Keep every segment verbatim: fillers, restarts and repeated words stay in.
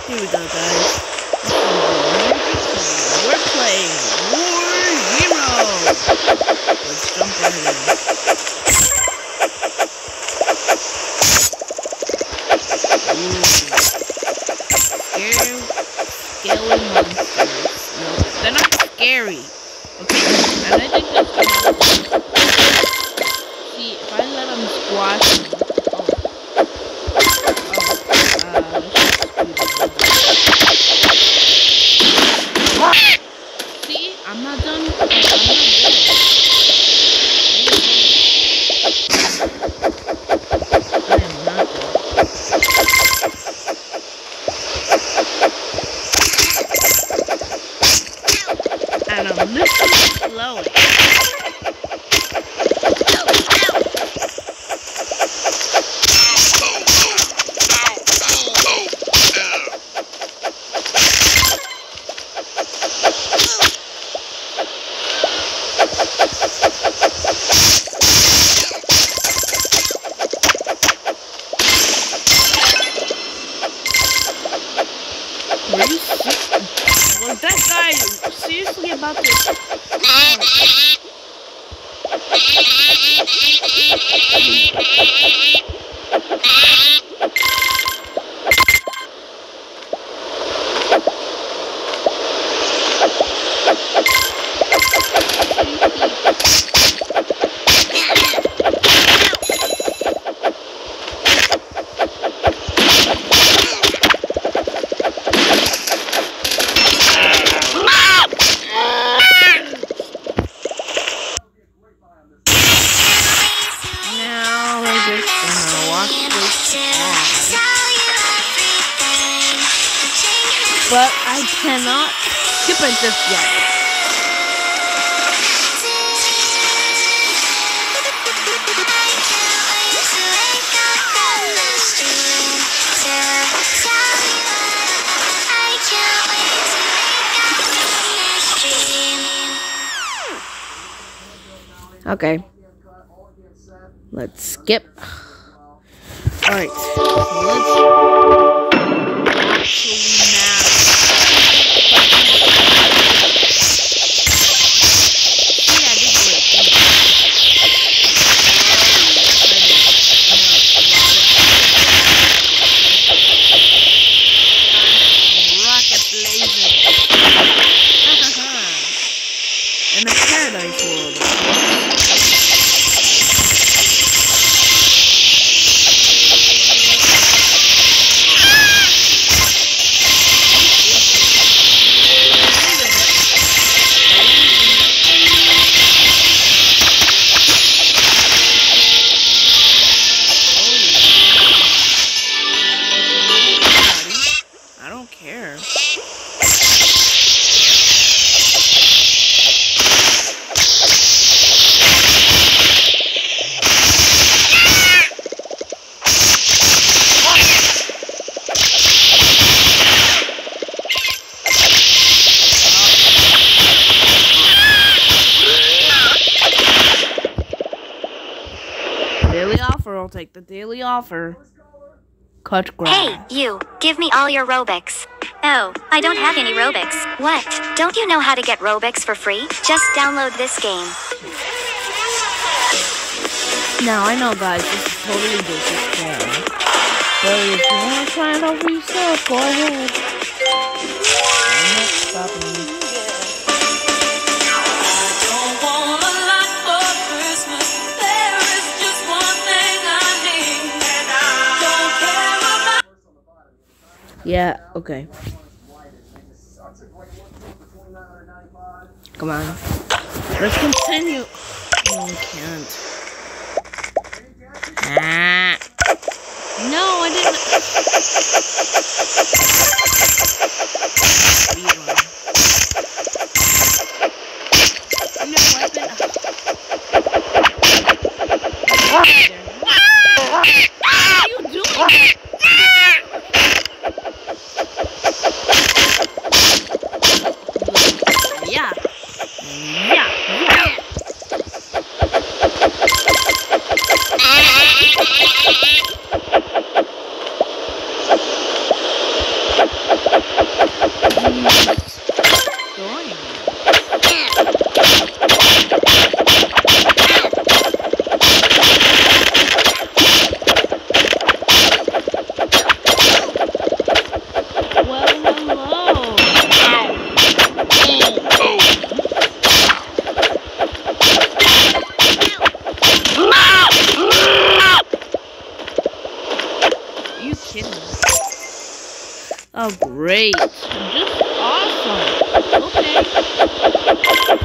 Here we go, guys. We're playing War Hero. Let's jump right in. Ooh. Scary, scary monsters. No, they're not scary. Okay, and I think that's enough. See, if I let them squash me. See, I'm not done. I'm not good. I am not good. And I'm literally slowing. Was that guy seriously about to... But I cannot skip it just yet. Okay. Let's skip. Alright. Let's in a paradise world. I don't care. Daily offer, I'll take the daily offer. Cut grass. Hey, you, give me all your Robux. Oh, I don't have any Robux. What? Don't you know how to get Robux for free? Just download this game. Now, I know, guys, this is totally just a scam. But if you want to try it out for yourself, go ahead. I'm not stopping you. Yeah, okay. Come on. Let's continue. No, we can't. Ah. No, I didn't. No weapon. What are you doing? Yeah. Yeah. Yeah. Oh, great. Just awesome. Okay.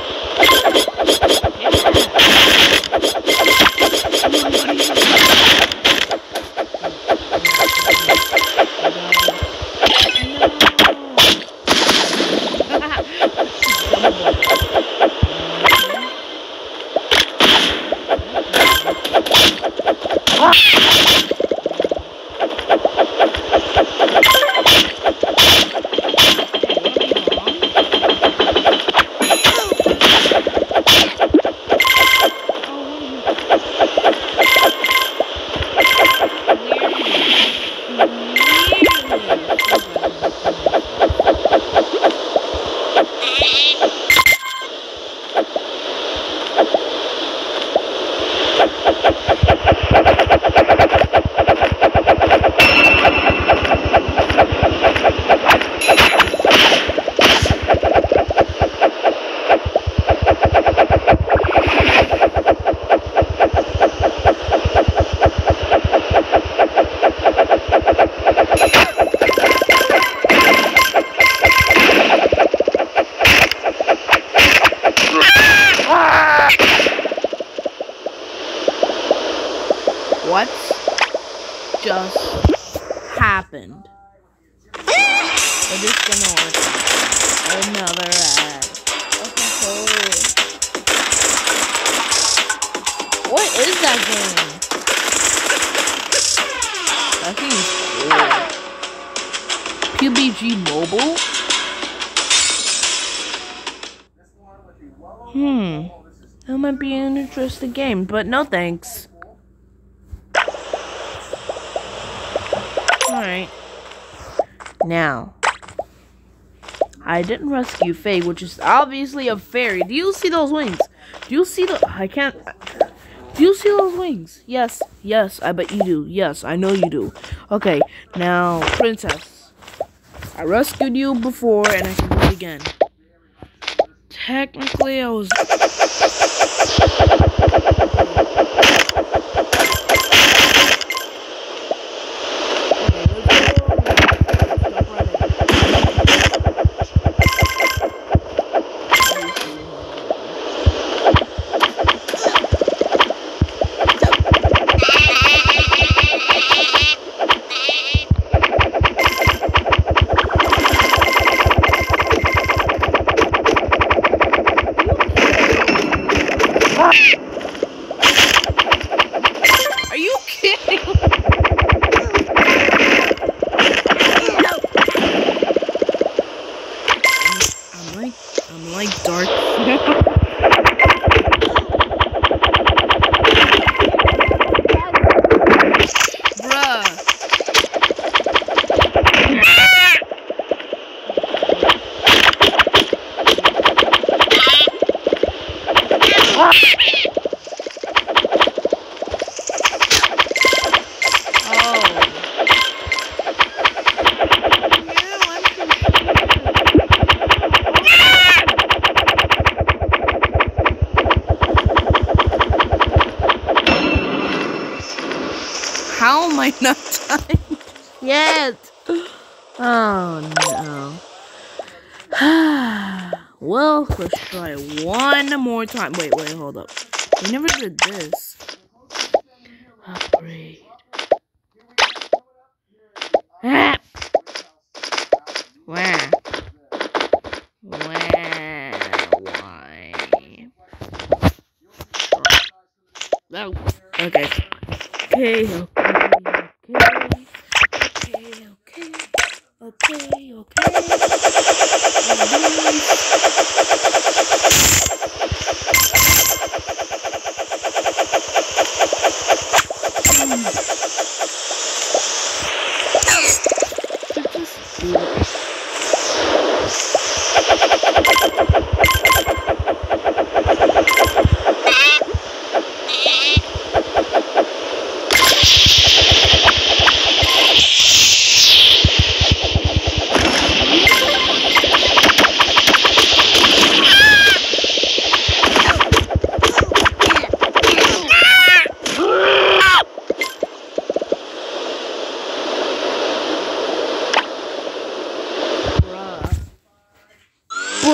What just happened? It is gonna work. Another ad. Okay. What is that game? That seems cool. P U B G Mobile? Hmm. That might be an interesting game, but no thanks. Alright. Now, I didn't rescue Faye, which is obviously a fairy. Do you see those wings? Do you see the... I can't... Do you see those wings? Yes. Yes, I bet you do. Yes, I know you do. Okay, now, Princess. I rescued you before, and I can do it again. Technically, I was... Are you kidding? I'm like, I'm like dark. Bruh. How am I not dying yet? Oh no. Well, let's try one more time. Wait, wait, hold up. We never did this. Upgrade. Ah. Wow. Wow. Why? Oh, okay. Okay, okay, okay, okay, okay, okay, okay.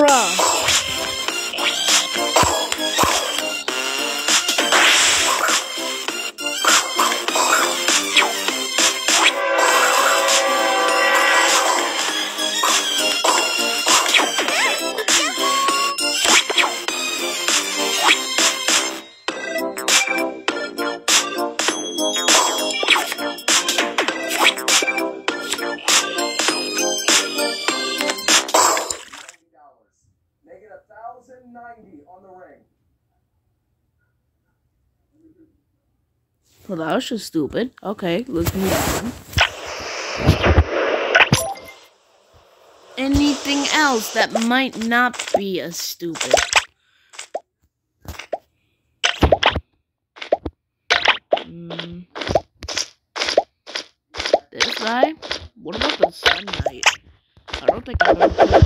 Bruh. Make it a thousand ninety on the ring. Well, that was just stupid. Okay, let's move on. Anything else that might not be as stupid? Mm. This guy? What about the Sun Knight? I don't think I've ever played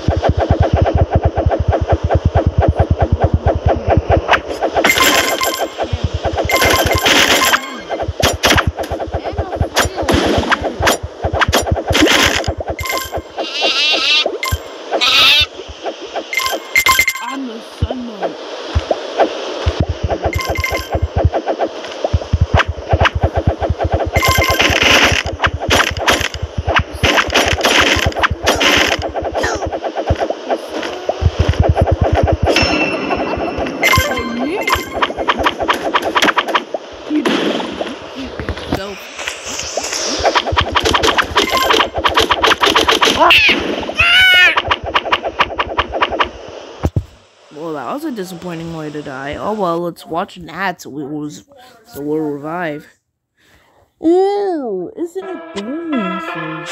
I'm the Sun Knight. Well, that was a disappointing way to die. Oh well, let's watch an ad so we was so we'll revive. Ooh, isn't it bonus?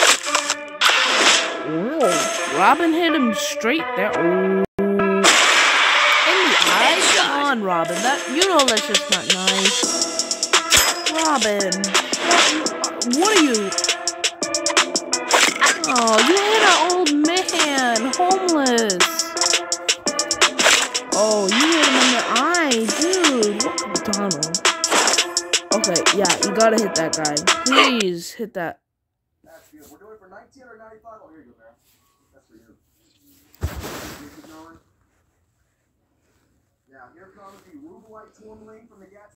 Wow, Robin hit him straight there. Ooh. In the eye? Come on, Robin. That you know that's just not nice. Robin, what, what are you? Oh, you hit an old man, homeless. Oh, you hit him in the eye, dude. What, Donald? Okay, yeah, you gotta hit that guy. Please hit that. That's good. We're doing it for nineteen or ninety-five. Oh, here you go, man. That's for you. Keep going. Now, here comes the Rubelite Tourmaline from the gas.